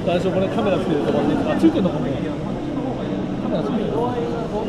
最初これカメラつけるところで、あ、ついてるのかも。カメラついてるのか。